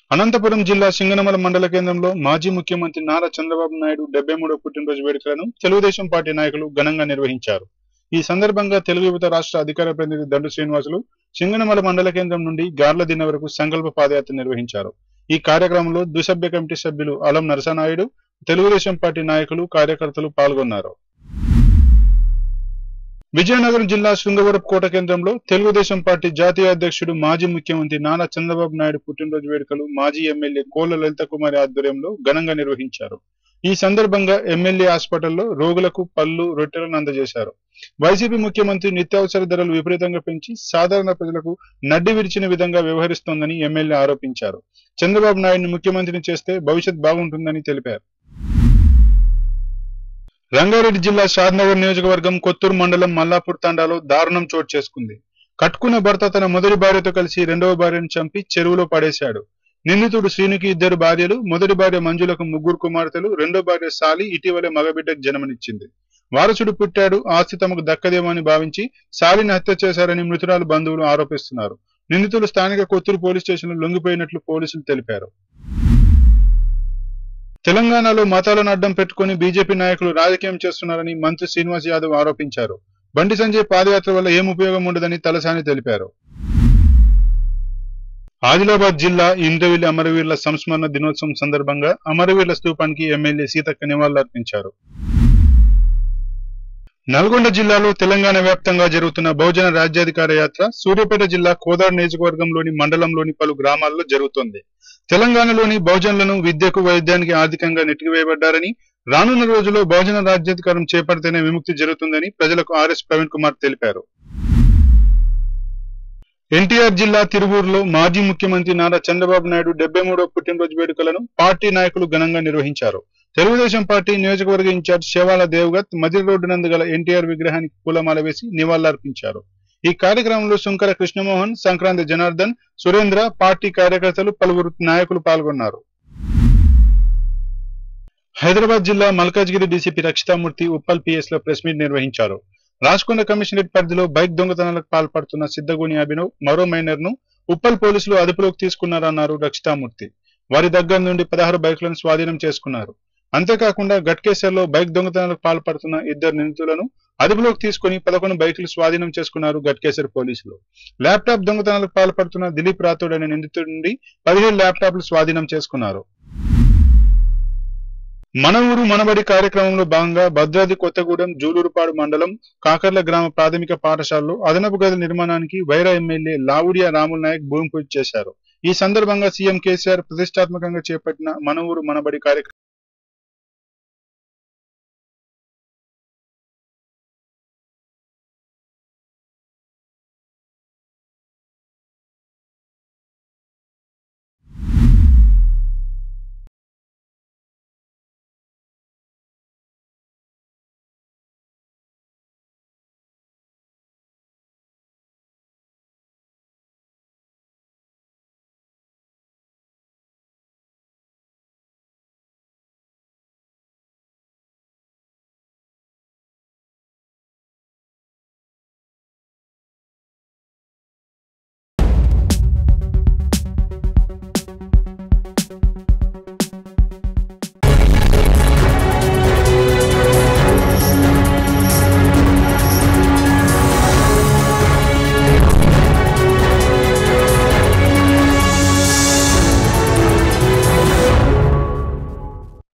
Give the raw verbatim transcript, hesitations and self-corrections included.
అనంతపురం జిల్లా సింగనమల మండల కేంద్రంలో మాజీ ముఖ్యమంత్రి నారా చంద్రబాబు నాయుడు డెబ్బై మూడవ పుట్టినరోజు వేడుకలను తెలుగుదేశం పార్టీ నాయకులు ఘనంగా నిర్వహించారు. ఈ సందర్భంగా తెలుగు యువత రాష్ట్ర అధికార ప్రతినిధి దండు శ్రీనివాసులు సింగనమల మండల కేంద్రం నుండి గార్లదిన్న వరకు సంకల్ప పాదయాత్ర నిర్వహించారు. ఈ కార్యక్రమంలో ద్విసభ్య కమిటీ సభ్యులు అలం నరసనాయుడు, తెలుగుదేశం పార్టీ నాయకులు, కార్యకర్తలు పాల్గొన్నారు. విజయనగరం జిల్లా శృంగవరపు కోట కేంద్రంలో తెలుగుదేశం పార్టీ జాతీయ అధ్యక్షుడు మాజీ ముఖ్యమంత్రి నారా చంద్రబాబు నాయుడు పుట్టినరోజు వేడుకలు మాజీ ఎమ్మెల్యే కోళ్ల లలిత కుమారి ఆధ్వర్యంలో ఘనంగా నిర్వహించారు. ఈ సందర్భంగా ఎమ్మెల్యే హాస్పిటల్లో రోగులకు పళ్లు, రొట్టెలను అందజేశారు. వైసీపీ ముఖ్యమంత్రి నిత్యావసర ధరలు విపరీతంగా పెంచి సాధారణ ప్రజలకు నడ్డి విరిచిన విధంగా వ్యవహరిస్తోందని ఎమ్మెల్యే ఆరోపించారు. చంద్రబాబు నాయుడిని ముఖ్యమంత్రిని చేస్తే భవిష్యత్ బాగుంటుందని తెలిపారు. రంగారెడ్డి జిల్లా షాద్నగర్ నియోజకవర్గం కొత్తూరు మండలం మల్లాపూర్ తాండాలో దారుణం చోటు చేసుకుంది. కట్టుకున్న భర్త తన మొదటి భార్యతో కలిసి రెండవ భార్యను చంపి చెరువులో పడేశాడు. నిందితుడు శ్రీనుకి ఇద్దరు భార్యలు, మొదటి భార్య మంజులకు ముగ్గురు కుమార్తెలు, రెండో భార్య సాలి ఇటీవలే మగబిడ్డకు జన్మనిచ్చింది. వారసుడు పుట్టాడు, ఆస్తి తమకు దక్కదేమో అని భావించి సాలిని హత్య చేశారని మృతురాలు బంధువులు ఆరోపిస్తున్నారు. నిందితులు స్థానిక కొత్తూరు పోలీస్ స్టేషన్లో లొంగిపోయినట్లు పోలీసులు తెలిపారు. తెలంగాణలో మతాలను అడ్డం పెట్టుకుని బీజేపీ నాయకులు రాజకీయం చేస్తున్నారని మంత్రి శ్రీనివాస్ యాదవ్ ఆరోపించారు. బండి సంజయ్ పాదయాత్ర వల్ల ఏం ఉపయోగం ఉండదని తలసాని తెలిపారు. ఆదిలాబాద్ జిల్లా ఇంద్రవెల్లి అమరవీరుల సంస్మరణ దినోత్సవం సందర్భంగా అమరవీరుల స్తూపానికి ఎమ్మెల్యే సీతక్క నివాళులర్పించారు. నల్గొండ జిల్లాలో తెలంగాణ వ్యాప్తంగా జరుగుతున్న బహుజన రాజ్యాధికార యాత్ర సూర్యాపేట జిల్లా కోదాడ నియోజకవర్గంలోని మండలంలోని పలు గ్రామాల్లో జరుగుతోంది. తెలంగాణలోని బహుజనులను విద్యకు, వైద్యానికి ఆర్థికంగా నెట్టివేయబడ్డారని, రానున్న రోజుల్లో బహుజన రాజ్యాధికారం చేపడితేనే విముక్తి జరుగుతుందని ప్రజలకు ఆర్ఎస్ ప్రవీణ్ కుమార్ తెలిపారు. ఎన్టీఆర్ జిల్లా తిరువూరులో మాజీ ముఖ్యమంత్రి నారా చంద్రబాబు నాయుడు డెబ్బై మూడవ పుట్టినరోజు వేడుకలను పార్టీ నాయకులు ఘనంగా నిర్వహించారు. తెలుగుదేశం పార్టీ నియోజకవర్గ ఇన్ఛార్జ్ శేవాల దేవగత్ మదిర రోడ్డు నందు గల ఎన్టీఆర్ విగ్రహానికి పూలమాల వేసి నివాళులర్పించారు. ఈ కార్యక్రమంలో శుంకర కృష్ణమోహన్, సంక్రాంతి జనార్దన్, సురేంద్ర, పార్టీ కార్యకర్తలు, పలువురు నాయకులు పాల్గొన్నారు. హైదరాబాద్ జిల్లా మల్కాజ్గిరి డీసీపీ రక్షితామూర్తి ఉప్పల్ పిఎస్ లో ప్రెస్ మీట్ నిర్వహించారు. రాచకొండ కమిషనరేట్ పరిధిలో బైక్ దొంగతనాలకు పాల్పడుతున్న సిద్దగూని అభినవ్, మరో మైనర్ ను ఉప్పల్ పోలీసులు అదుపులోకి తీసుకున్నారన్నారు రక్షితామూర్తి. వారి దగ్గర నుండి పదహారు బైకులను స్వాధీనం చేసుకున్నారు. అంతేకాకుండా గట్కేసర్లో బైక్ దొంగతనాలకు పాల్పడుతున్న ఇద్దరు నిందితులను అదుపులోకి తీసుకుని పదకొండు బైకులు స్వాధీనం చేసుకున్నారు గట్కేసర్ పోలీసులు. ల్యాప్టాప్ దొంగతనాలకు పాల్పడుతున్న దిలీప్ రాథోడ్ అనే నిందితుడి నుండి పదిహేడు ల్యాప్టాప్లు స్వాధీనం చేసుకున్నారు. మన ఊరు మనబడి కార్యక్రమంలో భాగంగా భద్రాద్రి కొత్తగూడెం జూలూరుపాడు మండలం కాకర్ల గ్రామ ప్రాథమిక పాఠశాలలో అదనపు గదుల నిర్మాణానికి వైరా ఎమ్మెల్యే లావుడియా రాముల నాయక్ భూమి పూజ చేశారు. ఈ సందర్భంగా సీఎం కేసీఆర్ ప్రతిష్టాత్మకంగా చేపట్టిన మన ఊరు మనబడి కార్యక్రమం